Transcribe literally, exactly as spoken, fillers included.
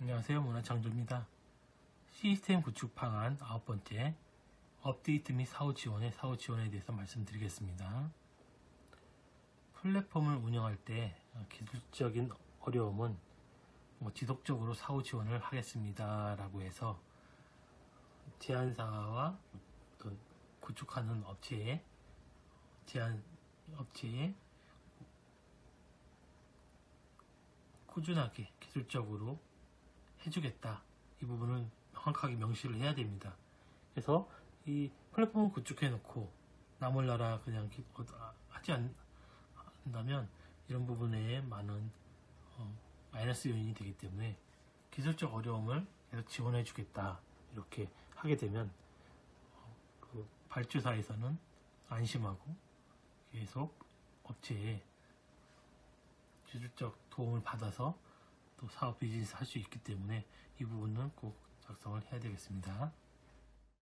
안녕하세요. 문화창조입니다. 시스템 구축 방안 아홉 번째, 업데이트 및 사후 지원의 사후 지원에 대해서 말씀드리겠습니다. 플랫폼을 운영할 때 기술적인 어려움은 뭐 지속적으로 사후 지원을 하겠습니다 라고 해서 제안사와 어떤 구축하는 업체에 제안 업체에 꾸준하게 기술적으로 해주겠다, 이 부분을 정확하게 명시를 해야 됩니다. 그래서 이 플랫폼을 구축해 놓고 나몰라라 그냥 하지 않는다면 이런 부분에 많은 어, 마이너스 요인이 되기 때문에 기술적 어려움을 계속 지원해 주겠다 이렇게 하게 되면 어, 그 발주사에서는 안심하고 계속 업체에 기술적 도움을 받아서 또 사업 비즈니스 할 수 있기 때문에 이 부분은 꼭 작성을 해야 되겠습니다.